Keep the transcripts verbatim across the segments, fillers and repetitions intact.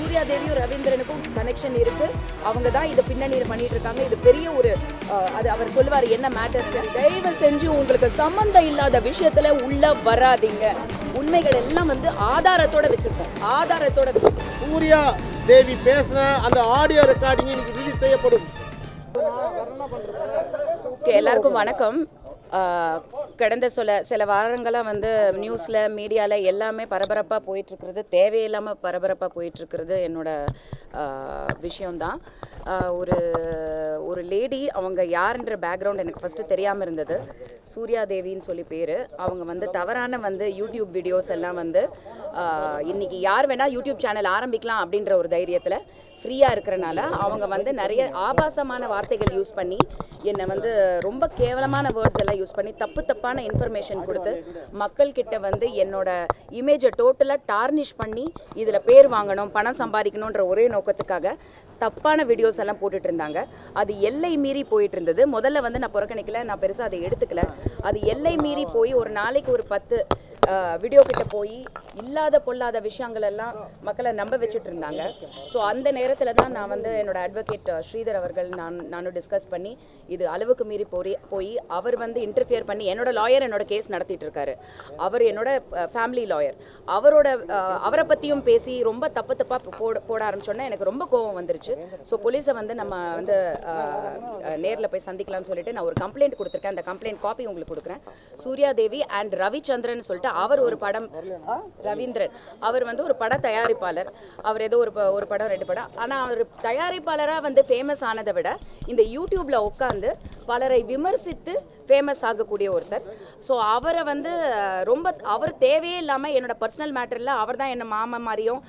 சூர்யா தேவியும் ரவீந்திரனுக்கும் கனெக்ஷன் இருக்கு. அவங்க தான் இதை பின்னணியில் பண்ணிட்டு இருக்காங்க. இது பெரிய ஒரு அது அவர் சொல்லுவார் என்ன மேட்டர்ஸ். தயவு செஞ்சு உங்களுக்கு சம்பந்தம் இல்லாத விஷயத்துல உள்ள வராதீங்க. உண்மைகள் எல்லாம் வந்து ஆதாரத்தோட வச்சிருக்கோம். ஆதாரத்தோட வச்சிருக்கோம். சூர்யா தேவி பேசின அந்த ஆடியோ ரெக்கார்டிங் இன்னைக்கு ரிலீஸ் செய்யப்படும். எல்லாருக்கும் வணக்கம். கடந்த சில சில வாரங்களாக வந்து நியூஸில் மீடியாவில் எல்லாமே பரபரப்பாக போயிட்டுருக்கிறது, தேவையில்லாமல் பரபரப்பாக போயிட்டுருக்கிறது என்னோட விஷயம்தான். ஒரு ஒரு லேடி, அவங்க யாருன்ற பேக்ரவுண்ட் எனக்கு ஃபஸ்ட்டு தெரியாமல் இருந்தது. சூர்யா தேவின்னு சொல்லி பேர். அவங்க வந்து தவறான வந்து யூடியூப் வீடியோஸ் எல்லாம் வந்து இன்றைக்கி யார் வேணால் யூடியூப் சேனல் ஆரம்பிக்கலாம் அப்படின்ற ஒரு தைரியத்தில் ஃப்ரீயாக இருக்கிறனால அவங்க வந்து நிறைய ஆபாசமான வார்த்தைகள் யூஸ் பண்ணி என்னை வந்து ரொம்ப கேவலமான வேர்ட்ஸ் எல்லாம் யூஸ் பண்ணி தப்பு தப்பான இன்ஃபர்மேஷன் கொடுத்து மக்கள்கிட்ட வந்து என்னோட இமேஜை டோட்டலாக டார்னிஷ் பண்ணி இதில் பேர் வாங்கணும், பணம் சம்பாதிக்கணுன்ற ஒரே நோக்கத்துக்காக தப்பான வீடியோஸ் எல்லாம் போட்டுட்டு இருந்தாங்க. அது எல்லை மீறி போயிட்டு இருந்தது. முதல்ல வந்து நான் புறக்கணிக்கல, நான் பெருசாக அதை எடுத்துக்கல. அது எல்லை மீறி போய் ஒரு நாளைக்கு ஒரு பத்து வீடியோ கிட்ட போய் இல்லாத பொல்லாத விஷயங்கள் எல்லாம் மக்களை நம்ப வச்சுட்டு இருந்தாங்க. ஸோ அந்த நேரத்தில் தான் நான் வந்து என்னோட அட்வொகேட் ஸ்ரீதர் அவர்கள் நான் நானும் டிஸ்கஸ் பண்ணி இது அளவுக்கு மீறி போய் போய் அவர் வந்து இன்டர்ஃபியர் பண்ணி என்னோட லாயர் என்னோட கேஸ் நடத்திட்டு இருக்காரு. அவர் என்னோட ஃபேமிலி லாயர். அவரோட அவரை பற்றியும் பேசி ரொம்ப தப்பு தப்பாக போட போட ஆரம்பிச்சோன்னா எனக்கு ரொம்ப கோபம் வந்துருச்சு. ஸோ போலீஸை வந்து நம்ம வந்து நேரில் போய் சந்திக்கலாம்னு சொல்லிட்டு நான் ஒரு கம்ப்ளைண்ட் கொடுத்துருக்கேன். அந்த கம்ப்ளைண்ட் காப்பி உங்களுக்கு கொடுக்குறேன். சூர்யா தேவி அண்ட் ரவிச்சந்திரன் சொல்லிட்டு அவர் ஒரு படம், ரவீந்திரன் அவர் வந்து ஒரு பட தயாரிப்பாளர். அவர் ஏதோ ஒரு ஒரு படம் ரெண்டு படம், ஆனால் அவர் தயாரிப்பாளராக வந்து ஃபேமஸ் ஆனதை விட இந்த யூடியூப்ல உட்காந்து பலரை விமர்சித்து ஃபேமஸ் ஆகக்கூடிய ஒருத்தர். ஸோ அவரை வந்து ரொம்ப அவர் தேவையே இல்லாமல் என்னோட பர்சனல் மேட்டரில் அவர் தான் என்ன மாமா மாதிரியும்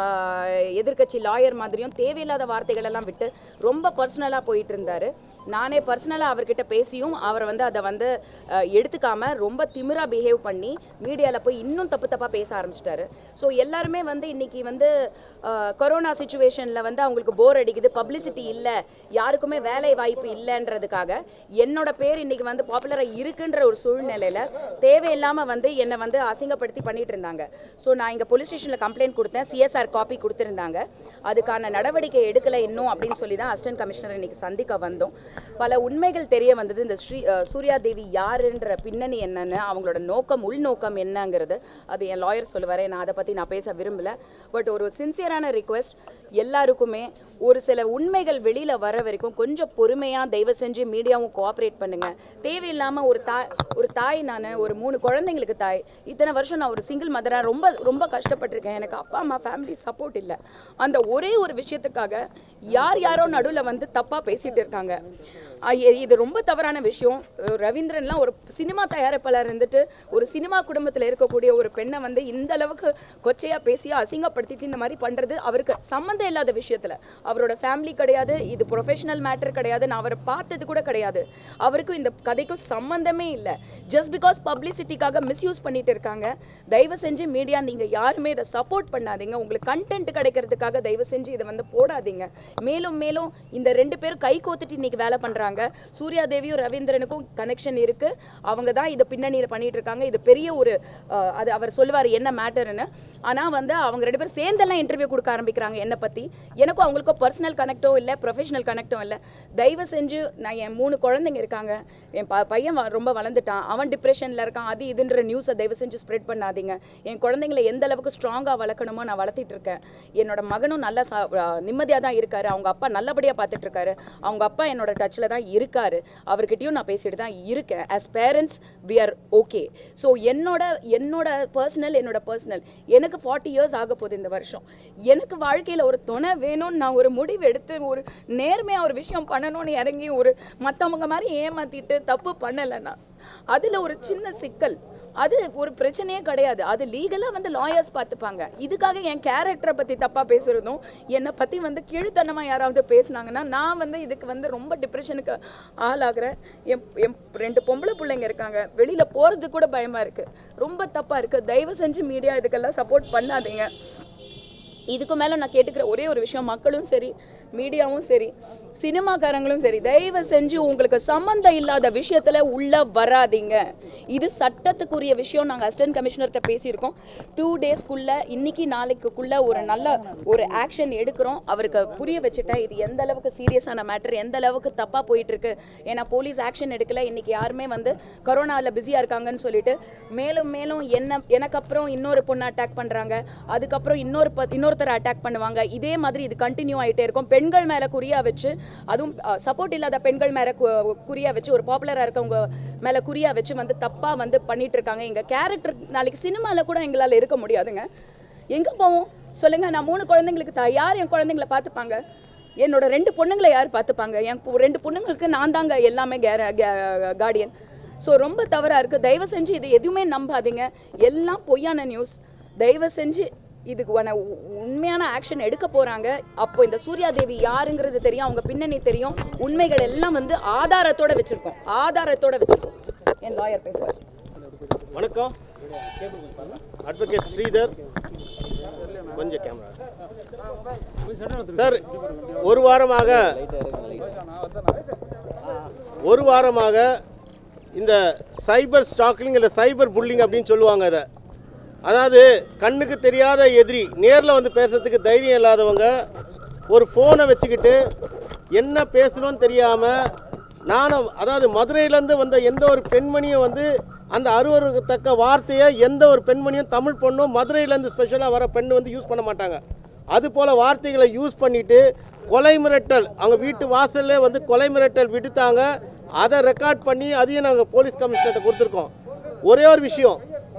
எதிர்கட்சி லாயர் மாதிரியும் தேவையில்லாத வார்த்தைகள் எல்லாம் விட்டு ரொம்ப பர்சனலாக போயிட்டு இருந்தார். நானே பர்சனலாக அவர்கிட்ட பேசியும் அவர் வந்து அதை வந்து எடுத்துக்காமல் ரொம்ப திமிரா பிஹேவ் பண்ணி மீடியாவில் போய் இன்னும் தப்பு தப்பாக பேச ஆரம்பிச்சிட்டாரு. ஸோ எல்லாருமே வந்து இன்றைக்கி வந்து கொரோனா சுச்சுவேஷனில் வந்து அவங்களுக்கு போர் அடிக்குது, பப்ளிசிட்டி இல்லை, யாருக்குமே வேலை வாய்ப்பு இல்லைன்றதுக்காக என்னோட பேர் இன்றைக்கி வந்து பாப்புலராக இருக்குன்ற ஒரு சூழ்நிலையில் தேவையில்லாமல் வந்து என்னை வந்து அசிங்கப்படுத்தி பண்ணிட்டு இருந்தாங்க. ஸோ நான் இங்கே போலீஸ் ஸ்டேஷனில் கம்ப்ளைண்ட் கொடுத்தேன். சிஎஸ்ஆர் காப்பி கொடுத்துருந்தாங்க. அதுக்கான நடவடிக்கை எடுக்கலை இன்னும் அப்படின்னு சொல்லி தான் அசிஸ்டன்ட் கமிஷனர் இன்றைக்கி சந்திக்க வந்தோம். பல உண்மைகள் தெரிய வந்தது. இந்த ஸ்ரீ சூர்யா தேவி யாருன்ற பின்னணி என்னன்னு, அவங்களோட நோக்கம் உள்நோக்கம் என்னங்கிறது அது என் லாயர் சொல்லுவார். நான் அதை பற்றி நான் பேச விரும்பலை. பட் ஒரு சின்சியரான ரிக்வெஸ்ட் எல்லாருக்குமே, ஒரு சில உண்மைகள் வெளியில் வர வரைக்கும் கொஞ்சம் பொறுமையாக தயவு செஞ்சு மீடியாவும் கோஆப்ரேட் பண்ணுங்கள். தேவையில்லாமல் ஒரு தாய் ஒரு தாய் நான் ஒரு மூணு குழந்தைங்களுக்கு தாய். இத்தனை வருஷம் நான் ஒரு சிங்கிள் மதராக ரொம்ப ரொம்ப கஷ்டப்பட்டிருக்கேன். எனக்கு அப்பா அம்மா ஃபேமிலி சப்போர்ட் இல்லை. அந்த ஒரே ஒரு விஷயத்துக்காக யார் யாரோ நடுவில் வந்து தப்பாக பேசிகிட்டு இருக்காங்க. இது ரொம்ப தவறான விஷயம். ரவீந்திரன்லாம் ஒரு சினிமா தயாரிப்பாளர் இருந்துட்டு ஒரு சினிமா குடும்பத்தில் இருக்கக்கூடிய ஒரு பெண்ணை வந்து இந்த அளவுக்கு கொச்சையாக பேசி அசிங்கப்படுத்திட்டு இந்த மாதிரி பண்ணுறது அவருக்கு சம்மந்தம் இல்லாத விஷயத்தில். அவரோட ஃபேமிலி கிடையாது, இது ப்ரொஃபஷனல் மேட்டர் கிடையாது, நான் அவரை பார்த்தது கூட கிடையாது. அவருக்கும் இந்த கதைக்கும் சம்மந்தமே இல்லை. ஜஸ்ட் பிகாஸ் பப்ளிசிட்டிக்காக மிஸ்யூஸ் பண்ணிட்டு இருக்காங்க. தயவு செஞ்சு மீடியா நீங்கள் யாருமே இதை சப்போர்ட் பண்ணாதீங்க. உங்களுக்கு கண்டென்ட் கிடைக்கிறதுக்காக தயவு செஞ்சு இதை வந்து போடாதீங்க. மேலும் மேலும் இந்த ரெண்டு பேரும் கை கோத்துட்டு இன்னைக்கு வேலை பண்ணுறாங்க. சூர்யா தேவியும் ரவீந்திரனுக்கும் கனெக்ஷன் இருக்கு. அவங்க தான் இதை பின்னணியில் பண்ணிட்டு இருக்காங்க. இது பெரிய ஒரு அது அவர் சொல்லுவார் என்ன மேட்டர்னு. ஆனால் வந்து அவங்க ரெண்டு பேரும் சேர்ந்தெல்லாம் இன்டர்வியூ கொடுக்க ஆரம்பிக்கிறாங்க என்னை பற்றி. எனக்கும் அவங்களுக்கும் பர்சனல் கனெக்டும் இல்லை, ப்ரொஃபஷனல் கனெக்டும் இல்லை. தயவு செஞ்சு நான் என் மூணு குழந்தைங்க இருக்காங்க, என் ப பையன் ரொம்ப வளர்ந்துட்டான், அவன் டிப்ரெஷனில் இருக்கான், அது இதுன்ற நியூஸை தயவு செஞ்சு ஸ்ப்ரெட் பண்ணாதீங்க. என் குழந்தைங்களை எந்த அளவுக்கு ஸ்ட்ராங்காக வளர்க்கணுமோ நான் வளர்த்திட்டு இருக்கேன். என்னோட மகனும் நல்லா நிம்மதியாக தான் இருக்காரு. அவங்க அப்பா நல்லபடியாக பார்த்துட்டு இருக்காரு. அவங்க அப்பா என்னோட டச்சில் தான் இருக்காரு. அவர்கிட்டயும் நான் பேசிட்டு தான் இருக்கேன். as parents we are okay. So என்னோட என்னோட பர்சனல் என்னோட பர்சனல் எனக்கு ஃபார்ட்டி இயர்ஸ் ஆக போகுது இந்த வருஷம். எனக்கு வாழ்க்கையில் ஒரு துணை வேணும்னு நான் ஒரு முடிவு எடுத்து ஒரு நேர்மையாக ஒரு விஷயம் பண்ணணும்னு இறங்கி ஒரு மற்றவங்க மாதிரி ஏமாற்றிட்டு தப்பு பண்ணலைன்னா அதில் ஒரு சின்ன சிக்கல். அது ஒரு பிரச்சனையே கிடையாது. அது லீகலாக வந்து லாயர்ஸ் பார்த்துப்பாங்க. இதுக்காக என் கேரக்டரை பற்றி தப்பாக பேசுகிறதும் என்னை பற்றி வந்து கீழ்த்தனமாக யாராவது பேசுனாங்கன்னா நான் வந்து இதுக்கு வந்து ரொம்ப டிப்ரெஷனுக்கு ஆளாகிறேன். என் என் ரெண்டு பொம்பளை பிள்ளைங்க இருக்காங்க, வெளியில் போகிறதுக்கு கூட பயமாக இருக்குது. ரொம்ப தப்பாக இருக்குது. தயவு செஞ்சு மீடியா இதுக்கெல்லாம் சப்போர்ட் பண்ணாதீங்க. இதுக்கு மேலே நான் கேட்டுக்கிற ஒரே ஒரு விஷயம், மக்களும் சரி மீடியாவும் சரி சினிமாக்காரங்களும் சரி தயவு செஞ்சு உங்களுக்கு சம்மந்தம் இல்லாத விஷயத்துல உள்ள வராதீங்க. இது சட்டத்துக்குரிய விஷயம். நாங்கள் அசிஸ்டன்ட் கமிஷனர்கிட்ட பேசியிருக்கோம். டூ டேஸ்க்குள்ள இன்னைக்கு நாளைக்குள்ள ஒரு நல்ல ஒரு ஆக்ஷன் எடுக்கிறோம். அவருக்கு புரிய வச்சுட்டேன் இது எந்த அளவுக்கு சீரியஸான மேட்டர், எந்த அளவுக்கு தப்பாக போயிட்டு இருக்கு. ஏன்னா போலீஸ் ஆக்ஷன் எடுக்கல. இன்னைக்கு யாருமே வந்து கொரோனாவில் பிஸியாக இருக்காங்கன்னு சொல்லிட்டு மேலும் மேலும் என்ன எனக்கு அப்புறம் இன்னொரு பொண்ணை அட்டாக் பண்ணுறாங்க, அதுக்கப்புறம் இன்னொரு ப இன்னொருத்தரை அட்டாக் பண்ணுவாங்க. இதே மாதிரி இது கண்டினியூ ஆகிட்டே இருக்கும். பெண்கள் மேலே குறியா வச்சு, அதுவும் சப்போர்ட் இல்லாத பெண்கள் மேலே குறியா வச்சு, ஒரு பாப்புலராக இருக்கவங்க மேலே குறியா வச்சு வந்து தப்பாக வந்து பண்ணிட்டு இருக்காங்க. எங்கள் கேரக்டர் நாளைக்கு சினிமாவில் கூட எங்களால் இருக்க முடியாதுங்க. எங்கே போவோம் சொல்லுங்கள்? நான் மூணு குழந்தைங்களுக்கு தா யார் என் குழந்தைங்கள பார்த்துப்பாங்க? என்னோட ரெண்டு பொண்ணுங்களை யார் பார்த்துப்பாங்க? என் ரெண்டு பொண்ணுங்களுக்கு நான் தாங்க எல்லாமே கார்டியன். ஸோ ரொம்ப தவறாக இருக்குது. தயவு செஞ்சு இது எதுவுமே நம்பாதீங்க. எல்லாம் பொய்யான நியூஸ். தயவு செஞ்சு இதுக்கு உண்மையான ஆக்ஷன் எடுக்க போகிறாங்க. அப்போ இந்த சூர்யாதேவி யாருங்கிறது தெரியும், அவங்க பின்னணி தெரியும். உண்மைகள் எல்லாம் வந்து ஆதாரத்தோடு வச்சுருக்கோம் ஆதாரத்தோடு வச்சுருக்கோம். என் லாயர் பேசுவார். வணக்கம், அட்வொகேட் ஸ்ரீதர். கொஞ்சம் கேமரா சார். ஒரு வாரமாக ஒரு வாரமாக இந்த சைபர் ஸ்டாக்கிங் இல்லை சைபர் புல்லிங் அப்படின்னு சொல்லுவாங்க. அதை அதாவது கண்ணுக்கு தெரியாத எதிரி நேரில் வந்து பேசுறதுக்கு தைரியம் இல்லாதவங்க ஒரு ஃபோனை வச்சுக்கிட்டு என்ன பேசணும்னு தெரியாமல் நானும், அதாவது மதுரையிலேருந்து வந்த எந்த ஒரு பெண்மணியும் வந்து அந்த அருவருக்கத்தக்க வார்த்தையை எந்த ஒரு பெண்மணியும் தமிழ் பொண்ணும் மதுரையிலேருந்து ஸ்பெஷலாக வர பெண்ணு வந்து யூஸ் பண்ண மாட்டாங்க. அது போல் வார்த்தைகளை யூஸ் பண்ணிவிட்டு கொலை மிரட்டல், அவங்க வீட்டு வாசல்லே வந்து கொலை மிரட்டல் விடுத்தாங்க. அதை ரெக்கார்ட் பண்ணி அதையும் நாங்கள் போலீஸ் கமிஷனர்கிட்ட கொடுத்துருக்கோம். ஒரே ஒரு விஷயம்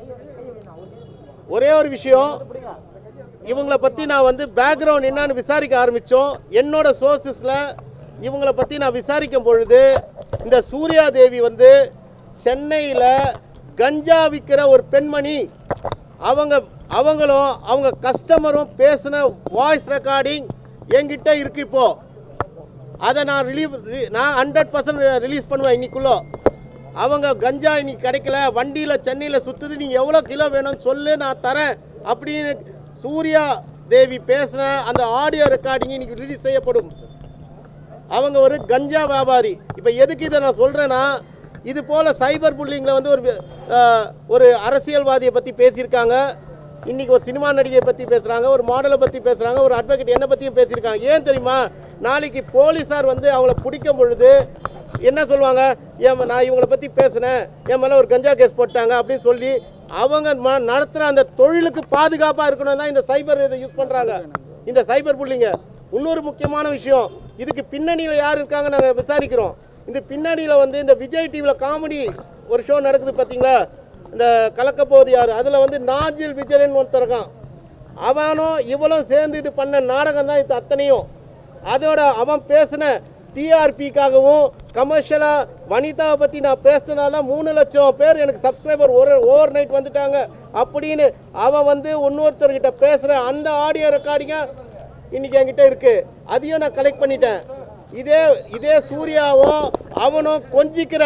ஒரே ஒரு விஷயம் இவங்களை பற்றி நான் வந்து பேக்ரவுண்ட் என்னன்னு விசாரிக்க ஆரம்பித்தோம். என்னோட சோர்ஸஸில் இவங்களை பற்றி நான் விசாரிக்கும் பொழுது இந்த சூர்யாதேவி வந்து சென்னையில் கஞ்சா விற்கிற ஒரு பெண்மணி. அவங்க அவங்களும் அவங்க கஸ்டமரும் பேசின வாய்ஸ் ரெக்கார்டிங் என்கிட்ட இருக்கு. இப்போது அதை நான் ரிலீவ் நான் ஹண்ட்ரட் பர்சன்ட் ரிலீஸ் பண்ணுவேன் இன்னைக்குள்ளே. அவங்க கஞ்சா இன்னைக்கு கிடைக்கல, வண்டியில் சென்னையில் சுற்றுது, நீங்கள் எவ்வளோ கிலோ வேணும்னு சொல்லு நான் தரேன் அப்படின்னு சூர்யா தேவி பேசின அந்த ஆடியோ ரெக்கார்டிங் இன்னைக்கு ரிலீஸ் செய்யப்படும். அவங்க ஒரு கஞ்சா வியாபாரி. இப்போ எதுக்கு இதை நான் சொல்கிறேன்னா, இது போல் சைபர் புல்லிங்கில் வந்து ஒரு ஒரு அரசியல்வாதியை பற்றி பேசியிருக்காங்க. இன்றைக்கி ஒரு சினிமா நடிகையை பற்றி பேசுகிறாங்க, ஒரு மாடலை பற்றி பேசுகிறாங்க, ஒரு அட்வொகேட் என்னை பற்றியும் பேசியிருக்காங்க. ஏன் தெரியுமா? நாளைக்கு போலீஸார் வந்து அவங்கள பிடிக்கும் பொழுது என்ன சொல்லுவாங்க, ஏன் நான் இவங்களை பற்றி பேசினேன், என் மேலே ஒரு கஞ்சா கேஸ் போட்டாங்க அப்படின்னு சொல்லி அவங்க நடத்துகிற அந்த தொழிலுக்கு பாதுகாப்பாக இருக்கணும் தான் இந்த சைபர் இதை யூஸ் பண்ணுறாங்க, இந்த சைபர் புல்லிங்க. இன்னொரு முக்கியமான விஷயம், இதுக்கு பின்னணியில் யார் இருக்காங்க நாங்கள் விசாரிக்கிறோம். இந்த பின்னணியில் வந்து இந்த விஜய் டிவியில் காமெடி ஒரு ஷோ நடக்குது பார்த்தீங்களா, இந்த கலக்கப்போவது யார், அதில் வந்து நாஜில் விஜயன் ஒருத்தர் இருக்கான். அவனும் இவளும் சேர்ந்து இது பண்ண நாடகம் தான் இது அத்தனையும். அதோட அவன் பேசின டிஆர்பிக்காகவும் கமர்ஷியலாக வனிதாவை பற்றி நான் பேசினால மூணு லட்சம் பேர் எனக்கு சப்ஸ்கிரைபர் ஒரு ஓவர் நைட் வந்துட்டாங்க அப்படின்னு அவன் வந்து இன்னொருத்தர்கிட்ட பேசுகிற அந்த ஆடியோ ரெக்கார்டிங்காக இன்றைக்கி என்கிட்ட இருக்குது. அதையும் நான் கலெக்ட் பண்ணிட்டேன். இதே இதே சூர்யாவும் அவனும் கொஞ்சிக்கிற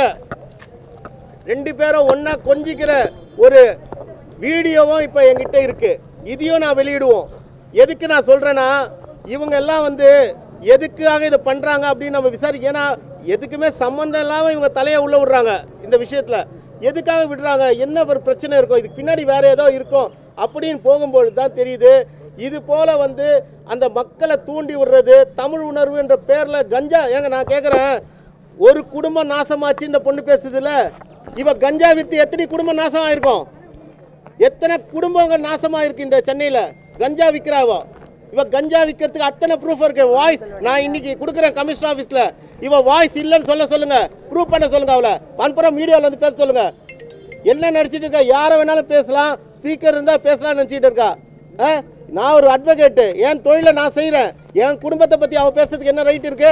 ரெண்டு பேரும் ஒன்றா கொஞ்சிக்கிற ஒரு வீடியோவும் இப்போ என்கிட்ட இருக்குது. இதையும் நான் வெளியிடுவோம். எதுக்கு நான் சொல்கிறேன்னா, இவங்க எல்லாம் வந்து எதுக்காக இதை பண்ணுறாங்க அப்படின்னு நம்ம விசாரிக்க. ஏன்னா எதுக்குமே சம்மந்தம் இல்லாமல் இவங்க தலையை உள்ளே விடுறாங்க இந்த விஷயத்தில். எதுக்காக விடுறாங்க, என்ன ஒரு பிரச்சனை இருக்கும், இதுக்கு பின்னாடி வேறு ஏதோ இருக்கும் அப்படின்னு போகும்போது தான் தெரியுது. இது போல் வந்து அந்த மக்களை தூண்டி விடுறது, தமிழ் உணர்வு என்ற பேரில் கஞ்சா. ஏங்க நான் கேட்குறேன், ஒரு குடும்பம் நாசமாச்சு இந்த பொண்ணு பேசுதுல, இவ கஞ்சா விற்று எத்தனை குடும்பம் நாசம் ஆயிருக்கும், எத்தனை குடும்பங்கள் நாசமாக இருக்கு இந்த சென்னையில் கஞ்சா விற்கிறாவோ. இவ கஞ்சா விற்கிறதுக்கு அத்தனை ப்ரூஃப் இருக்கு. வாய்ஸ் நான் இன்னைக்கு கொடுக்குறேன் கமிஷனர் ஆஃபீஸில். இவ வாய்ஸ் இல்லைன்னு சொல்ல சொல்லுங்க, ப்ரூவ் பண்ண சொல்லுங்க. அவளை அனுப்புறம் மீடியாவில் வந்து பேச சொல்லுங்க. என்ன நினச்சிட்டு இருக்கா, யாரை வேணாலும் பேசலாம், ஸ்பீக்கர் இருந்தால் பேசலாம்னு நினச்சிட்டு இருக்கா. நான் ஒரு அட்வொகேட்டு, என் தொழிலை நான் செய்கிறேன், என் குடும்பத்தை பற்றி அவள் பேசுறதுக்கு என்ன ரைட் இருக்கு?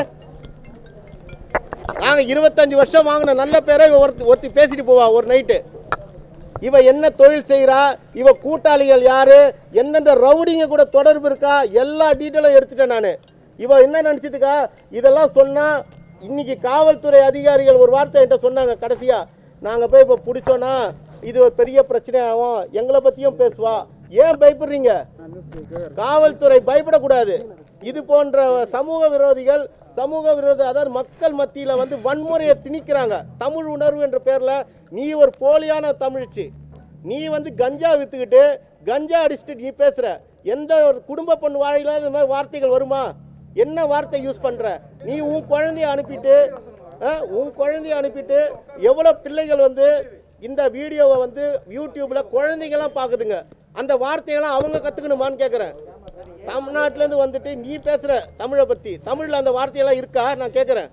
நாங்கள் இருபத்தஞ்சு வருஷம் வாங்கின நல்ல பேரை ஒருத்தி ஒருத்தி பேசிட்டு போவா ஒரு நைட்டு. இவ என்ன தொழில் செய்கிறா, இவ கூட்டாளிகள் யாரு, எந்தெந்த ரவுடிங்க கூட தொடர்பு இருக்கா, எல்லா டீட்டெயிலும் எடுத்துட்டேன் நான். இவ என்ன நினச்சிட்டுக்கா, இதெல்லாம் சொன்னால் இன்னைக்கு காவல்துறை அதிகாரிகள் ஒரு வார்த்தை என்கிட்ட சொன்னாங்க கடைசியாக, நாங்கள் போய் இப்போ பிடிச்சோன்னா இது ஒரு பெரிய பிரச்சனை ஆகும், எங்களை பற்றியும் பேசுவா. ஏன் பயப்படுறீங்க? காவல்துறை பயப்படக்கூடாது. இது போன்ற சமூக விரோதிகள் சமூக விரோத அதாவது மக்கள் மத்தியில் வந்து வன்முறையை திணிக்கிறாங்க. தமிழ் உணர்வு என்ற பேரில் நீ ஒரு போலியான தமிழ்ச்சி, நீ வந்து கஞ்சா விற்றுக்கிட்டு கஞ்சா அடிச்சுட்டு நீ பேசுகிற. எந்த ஒரு குடும்ப பொண்ணு வாழையில இந்த மாதிரி வார்த்தைகள் வருமா? என்ன வார்த்தை யூஸ் பண்ணுற நீ? உன் குழந்தைய அனுப்பிட்டு உன் குழந்தைய அனுப்பிட்டு எவ்வளோ பிள்ளைகள் வந்து இந்த வீடியோவை வந்து யூடியூப்பில் குழந்தைங்களாம் பார்க்குதுங்க. அந்த வார்த்தையெல்லாம் அவங்க கற்றுக்கணுமான்னு கேட்குறேன். தமிழ்நாட்டிலேருந்து வந்துட்டு நீ பேசுகிற தமிழை பற்றி, தமிழில் அந்த வார்த்தையெல்லாம் இருக்கா நான் கேட்குறேன்.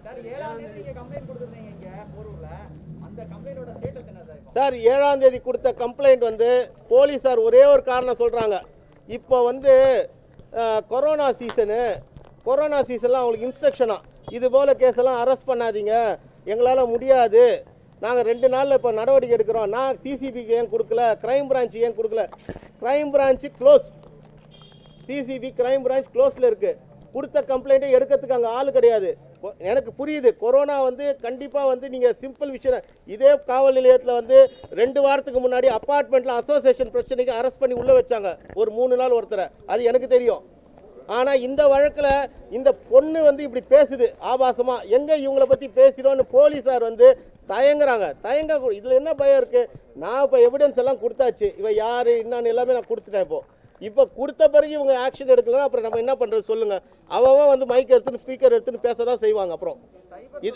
சார் ஏழாம் தேதி கொடுத்த கம்ப்ளைண்ட் வந்து போலீஸார் ஒரே ஒரு காரணம் சொல்கிறாங்க. இப்போ வந்து கொரோனா சீசனு, கொரோனா சீசன்லாம் அவங்களுக்கு இன்ஸ்ட்ரக்ஷனாக இது போல் கேஸெல்லாம் அரெஸ்ட் பண்ணாதீங்க, எங்களால் முடியாது, நாங்கள் ரெண்டு நாளில் இப்போ நடவடிக்கை எடுக்கிறோம். நான் சிசிபிக்கு ஏன் கொடுக்கல, கிரைம் பிரான்ச்சு ஏன் கொடுக்கல? Crime branch close, CCB crime branch க்ளோஸில் இருக்குது. கொடுத்த கம்ப்ளைண்ட்டை எடுக்கிறதுக்கு அங்கே ஆள் கிடையாது. எனக்கு புரியுது, கொரோனா வந்து கண்டிப்பாக வந்து நீங்கள் சிம்பிள் விஷயம். இதே காவல் நிலையத்தில் வந்து ரெண்டு வாரத்துக்கு முன்னாடி அப்பார்ட்மெண்ட்டில் அசோசியேஷன் பிரச்சனைக்கு அரெஸ்ட் பண்ணி உள்ளே வச்சாங்க ஒரு மூணு நாள் ஒருத்தரை, அது எனக்கு தெரியும். ஆனால் இந்த வழக்கில் இந்த பொண்ணு வந்து இப்படி பேசுது ஆபாசமாக, எங்கே இவங்களை பற்றி பேசுகிறோன்னு போலீஸார் வந்து தயங்குறாங்க. தயங்க இதில் என்ன பயம் இருக்குது? நான் இப்போ எவிடன்ஸ் எல்லாம் கொடுத்தாச்சு, இவ யார் என்னன்னு எல்லாமே நான் கொடுத்துட்டேன். இப்போ இப்போ கொடுத்த பிறகு இவங்க ஆக்ஷன் எடுக்கலாம், அப்புறம் நம்ம என்ன பண்ணுறது சொல்லுங்கள்? அவன் வந்து மைக் எடுத்துன்னு ஸ்பீக்கர் எடுத்துன்னு பேச தான் செய்வாங்க. அப்புறம் இது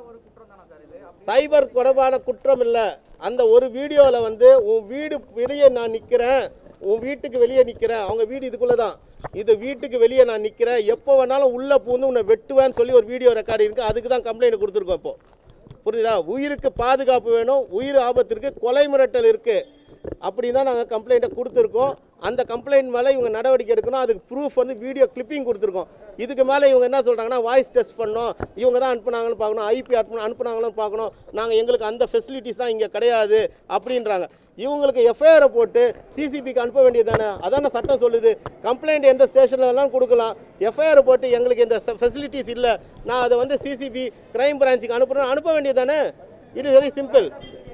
சைபர் தொடர்பான குற்றம் இல்லை. அந்த ஒரு வீடியோவில் வந்து உன் வீடு வெளியே நான் நிற்கிறேன், உன் வீட்டுக்கு வெளியே நிற்கிறேன், அவங்க வீடு இதுக்குள்ளே தான், இது வீட்டுக்கு வெளியே நான் நிற்கிறேன், எப்போ வேணாலும் உள்ளே பூந்து உன்னை வெட்டுவேன்னு சொல்லி ஒரு வீடியோ ரெக்கார்டு இருக்குது. அதுக்கு தான் கம்ப்ளைண்ட் கொடுத்துருக்கோம். இப்போது புரியுதா? உயிருக்கு பாதுகாப்பு வேணும், உயிர் ஆபத்து இருக்குது, கொலை மிரட்டல் இருக்குது, அப்படி தான் நாங்கள் கம்ப்ளைண்ட்டை கொடுத்துருக்கோம். அந்த கம்ப்ளைண்ட் மேலே இவங்க நடவடிக்கை எடுக்கணும். அதுக்கு ப்ரூஃப் வந்து வீடியோ கிளிப்பிங் கொடுத்துருக்கோம். இதுக்கு மேலே இவங்க என்ன சொல்கிறாங்கன்னா வாய்ஸ் டெஸ்ட் பண்ணோம், இவங்க தான் அனுப்புனாங்கன்னு பார்க்கணும், ஐபி அனுப்பு அனுப்புனாங்கன்னு பார்க்கணும், நாங்கள் எங்களுக்கு அந்த ஃபெசிலிட்டிஸ் தான் இங்கே கிடையாது அப்படின்றாங்க. இவங்களுக்கு எஃப்ஐஆரை போட்டு சிசிபிக்கு அனுப்ப வேண்டியது தானே? அதான சட்டம் சொல்லுது. கம்ப்ளைண்ட் எந்த ஸ்டேஷனில் வேணாலும் கொடுக்கலாம், எஃப்ஐஆரை போட்டு எங்களுக்கு இந்த ஃபெசிலிட்டிஸ் இல்லை, நான் அதை வந்து சிசிபி கிரைம் பிரான்ச்சுக்கு அனுப்புகிறேன் அனுப்ப வேண்டியது தானே? இது வெரி சிம்பிள்.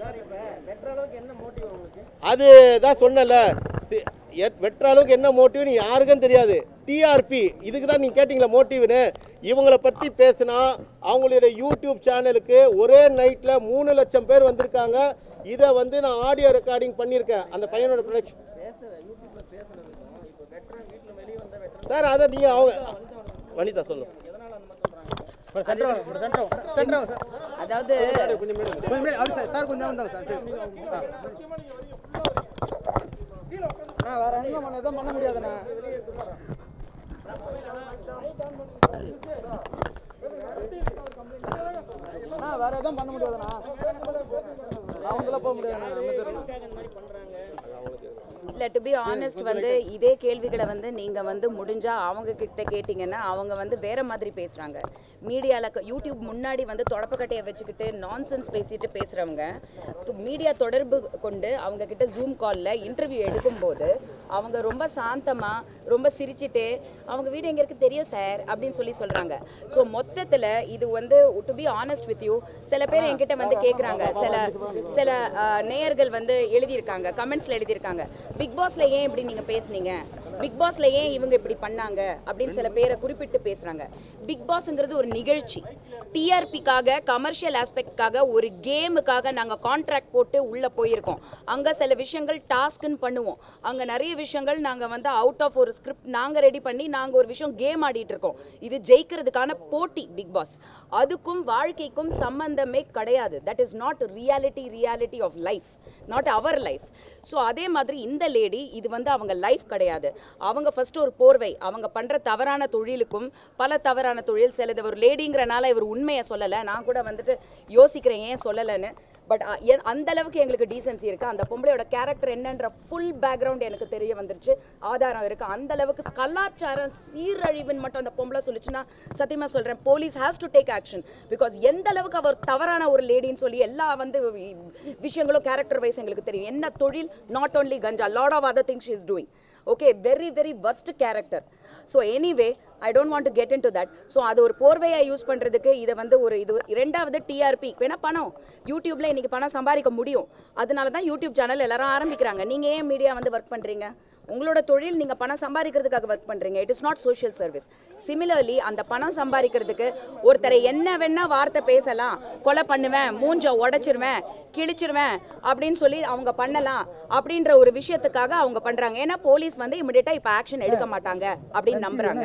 அது தான் சொன்னல, வெட்டுற அளவுக்கு என்ன மோட்டிவ்னு யாருக்கும் தெரியாது. டிஆர்பி இதுக்கு தான் நீங்கள் கேட்டிங்களா மோட்டிவ்னு? இவங்களை பற்றி பேசினா அவங்களுடைய யூடியூப் சேனலுக்கு ஒரே நைட்டில் மூணு லட்சம் பேர் வந்திருக்காங்க. இதை வந்து நான் ஆடியோ ரெக்கார்டிங் பண்ணியிருக்கேன். அந்த பையனோட ப்ரொடக்ஷன் சார், அதை நீங்கள் அவங்க வனிதா சொல்லும். அதாவது வேற என்ன எதுவும் பண்ண முடியாதுண்ணா. வேற எதுவும் பண்ண முடியாதுண்ணா, அவங்களாம் போக முடியாதுண்ணா. இல்லை, டு பி ஆனஸ்ட் வந்து இதே கேள்விகளை வந்து நீங்கள் வந்து முடிஞ்சால் அவங்க கிட்ட கேட்டிங்கன்னா அவங்க வந்து வேறு மாதிரி பேசுகிறாங்க. மீடியாவில் யூடியூப் முன்னாடி வந்து தொடப்பக்கட்டையை வச்சுக்கிட்டு நான்சென்ஸ் பேசிட்டு பேசுகிறவங்க மீடியா தொடர்பு கொண்டு அவங்க கிட்ட ஜூம் காலில் இன்டர்வியூ எடுக்கும்போது அவங்க ரொம்ப சாந்தமாக ரொம்ப சிரிச்சுட்டு அவங்க வீடு எங்கே இருக்குது தெரியும் சார் அப்படின்னு சொல்லி சொல்கிறாங்க. ஸோ மொத்தத்தில் இது வந்து to be honest with you, சில பேர் என்கிட்ட வந்து கேட்குறாங்க, சில சில நேயர்கள் வந்து எழுதியிருக்காங்க, கமெண்ட்ஸில் எழுதியிருக்காங்க, பிக் பாஸ்ல ஏன் இப்படி நீங்க பேசுனீங்க, பிக் பாஸ்ல ஏன் இவங்க இப்படி பண்ணாங்க அப்படின்னு சில பேரை குறிப்பிட்டு பேசுறாங்க. பிக் பாஸ்ங்கிறது ஒரு நிகழ்ச்சி, டிஆர்பிக்காக கமர்ஷியல் ஆஸ்பெக்ட்காக ஒரு கேமுக்காக நாங்க கான்ட்ராக்ட் போட்டு உள்ள போயிருக்கோம். அங்க சில விஷயங்கள் டாஸ்க்னு பண்ணுவோம், அங்க நிறைய விஷயங்கள் நாங்க வந்து அவுட் ஆஃப் ஒரு ஸ்கிரிப்ட் நாங்க ரெடி பண்ணி நாங்க ஒரு விஷயம் கேம் ஆடிட்டு இருக்கோம். இது ஜெயிக்கிறதுக்கான போட்டி பிக் பாஸ். அதுக்கும் வாழ்க்கைக்கும் சம்பந்தமே கிடையாது. That is not reality reality of life, not our life. So அதே மாதிரி இந்த லேடி இது வந்து அவங்க லைஃப் கிடையாது. அவங்க ஃபர்ஸ்ட் ஒரு போர்வை, அவங்க பண்ற தவறான தொழிலுக்கும் பல தவறான தொழில், சிலது ஒரு லேடிங்கிறனால இவர் உண்மையை சொல்லலை, நான் கூட வந்துட்டு யோசிக்கிறேன் ஏன் சொல்லலைன்னு. பட் அந்த அளவுக்கு எங்களுக்கு டீசன்சி இருக்கு. அந்த பொம்பளையோட கேரக்டர் என்னன்ற ஃபுல் பேக்ரவுண்ட் எனக்கு தெரிய வந்துருச்சு, ஆதாரம் இருக்கு. அந்த அளவுக்கு கலாச்சாரம் சீரழிவுன்னு மட்டும் அந்த பொம்பளை சொல்லிச்சுன்னா சத்தியமா சொல்றேன் police has to take action. Because எந்த அளவுக்கு அவர் தவறான ஒரு லேடின்னு சொல்லி எல்லா வந்து விஷயங்களும் கேரக்டர் வைஸ் எங்களுக்கு தெரியும். என்ன தொழில், not only ganja, lot of other things she is doing. Okay, very very worst character. So anyway I don't want to get into that. So அது ஒரு போர்வையாக யூஸ் பண்ணுறதுக்கு இதை வந்து ஒரு இது ரெண்டாவது டிஆர்பி வேணா பணம், யூடியூப்ல இன்னைக்கு பணம் சம்பாதிக்க முடியும், அதனால தான் யூடியூப் சேனல் எல்லாரும் ஆரம்பிக்கிறாங்க. நீங்கள் ஏன் மீடியா வந்து ஒர்க் பண்ணுறீங்க? உங்களோட தொழில் நீங்கள் பணம் சம்பாதிக்கிறதுக்காக ஒர்க் பண்ணுறீங்க. It is not social service. Similarly அந்த பணம் சம்பாதிக்கிறதுக்கு ஒருத்தரை என்ன வேணா வார்த்தை பேசலாம், கொலை பண்ணுவேன், மூஞ்ச உடைச்சிருவேன், கிழிச்சிருவேன் அப்படின்னு சொல்லி அவங்க பண்ணலாம் அப்படின்ற ஒரு விஷயத்துக்காக அவங்க பண்ணுறாங்க. ஏன்னா போலீஸ் வந்து இமிடியேட்டாக இப்போ ஆக்ஷன் எடுக்க மாட்டாங்க அப்படின்னு நம்புறாங்க.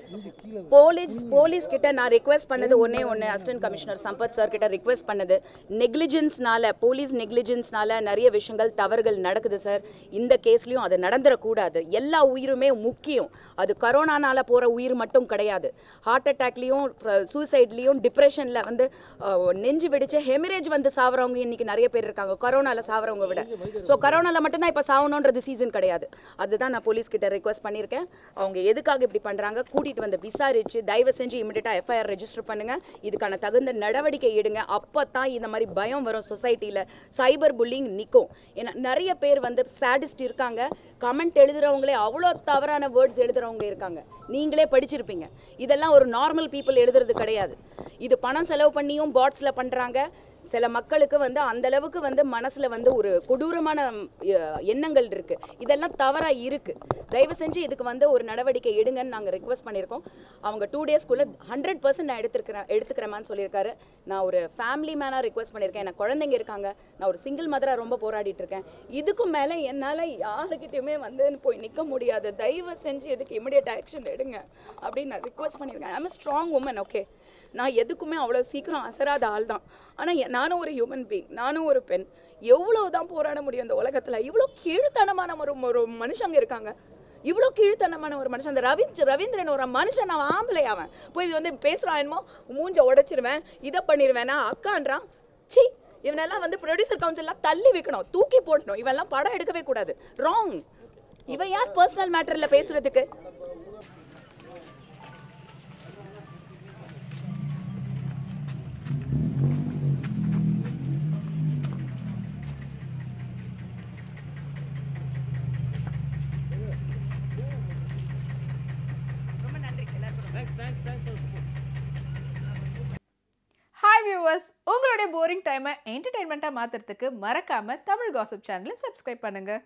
போலீஸ் போலீஸ் கிட்ட நான் ரிக்வெஸ்ட் பண்ணது ஒன்னே ஒன்று, அசிஸ்டன்ட் கமிஷனர் சம்பத் சார் கிட்ட ரிக்வெஸ்ட் பண்ணது, நெக்லிஜென்ஸ்னால போலீஸ் நெக்லிஜென்ஸ்னால நிறைய விஷயங்கள் தவறுகள் நடக்குது சார். இந்த கேஸ்லையும் அது நடந்துடக்கூடாது. எல்லா உயிருமே முக்கியம். அது கரோனானால போகிற உயிர் மட்டும் கிடையாது. ஹார்ட் அட்டாக்லேயும் சூசைட்லேயும் டிப்ரெஷனில் வந்து நெஞ்சு வெடிச்சு ஹெமரேஜ் வந்து சாவறவங்க இன்னைக்கு நிறைய பேர் இருக்காங்க கரோனாவில் சாவறவங்க விட. ஸோ கரோனாவில் மட்டும்தான் இப்போ சாவணுன்றது சீசன் கிடையாது. அதுதான் நான் போலீஸ் கிட்ட ரிக்வெஸ்ட் பண்ணியிருக்கேன். அவங்க எதுக்காக இப்படி பண்ணுறாங்க கூட்டிட்டு வந்து விசாரிச்சு தயவு செஞ்சு இமிடியேட்டா எஃப்ஐஆர் ரெஜிஸ்டர் பண்ணுங்க. இதுக்கான தகுந்த நடவடிக்கை எடுங்க. அப்பதான் இந்த மாதிரி பயம் வரும் சொசைட்டில. சைபர் புல்லிங் நிற்கும். ஏன்னா நிறைய பேர் வந்து சாடிஸ்ட் இருக்காங்க. கமெண்ட் எழுதுறவங்களே அவ்வளோ தவறான வேர்ட்ஸ் எழுதுறவங்க இருக்காங்க. நீங்களே படிச்சிருப்பீங்க. இதெல்லாம் ஒரு நார்மல் பீப்புள் எழுதுறது கிடையாது. இது பணம் செலவு பண்ணியும் பாட்ஸ்ல பண்றாங்க. சில மக்களுக்கு வந்து அந்த அளவுக்கு வந்து மனசுல வந்து ஒரு கொடூரமான எண்ணங்கள் இருக்கு. இதெல்லாம் தவறா இருக்கு. தயவு செஞ்சு இதுக்கு வந்து ஒரு நடவடிக்கை எடுங்கன்னு நாங்கள் ரிக்வெஸ்ட் பண்ணியிருக்கோம். அவங்க டூ டேஸ்க்குள்ள ஹண்ட்ரட் பர்சன்ட் நான் எடுத்துருக்கிறேன் எடுத்துக்கிறேன்னு சொல்லியிருக்காரு. நான் ஒரு ஃபேமிலி மேனாக ரிக்வெஸ்ட் பண்ணியிருக்கேன். எனக்கு குழந்தைங்க இருக்காங்க. நான் ஒரு சிங்கிள் மதராக ரொம்ப போராடிட்டு இருக்கேன். இதுக்கும் மேலே என்னால் யாருக்கிட்டையுமே வந்து போய் நிற்க முடியாது. தயவு செஞ்சு இதுக்கு இமிடியேட் ஆக்ஷன் எடுங்க அப்படின்னு நான் ரிக்வெஸ்ட் பண்ணியிருக்கேன். I am a strong woman. Okay, நான் எதுக்குமே அவ்வளோ சீக்கிரம் அசராத ஆள் தான். ஆனால் நானும் ஒரு ஹியூமன் பீயிங், நானும் ஒரு பெண். எவ்வளோ தான் போராட முடியும் இந்த உலகத்தில்? இவ்வளோ கீழ்த்தனமான ஒரு ஒரு மனுஷங்க இருக்காங்க. இவ்வளோ கீழ்த்தனமான ஒரு மனுஷன். அந்த ரவீந்திர ரவீந்திரன் ஒரு மனுஷன், அவன் ஆம்பளை. அவன் போய் வந்து பேசுகிறான், என்னமோ மூஞ்ச உடைச்சிருவேன், இதை பண்ணிடுவேன், நான் அக்கான்றான். சி, இவனெல்லாம் வந்து ப்ரொடியூசர் கவுன்சிலாம் தள்ளி வைக்கணும், தூக்கி போடணும். இவெல்லாம் படம் எடுக்கவே கூடாது. ராங். இவன் யார் பர்சனல் மேட்டரில் பேசுறதுக்கு? ஹாய் வியூவர்ஸ், உங்களுடைய போரிங் டைமை என்டர்டெயின்மெண்ட்டாக மாற்றுறதுக்கு மறக்காமல் தமிழ் காசிப் சேனலை சப்ஸ்கிரைப் பண்ணுங்கள்.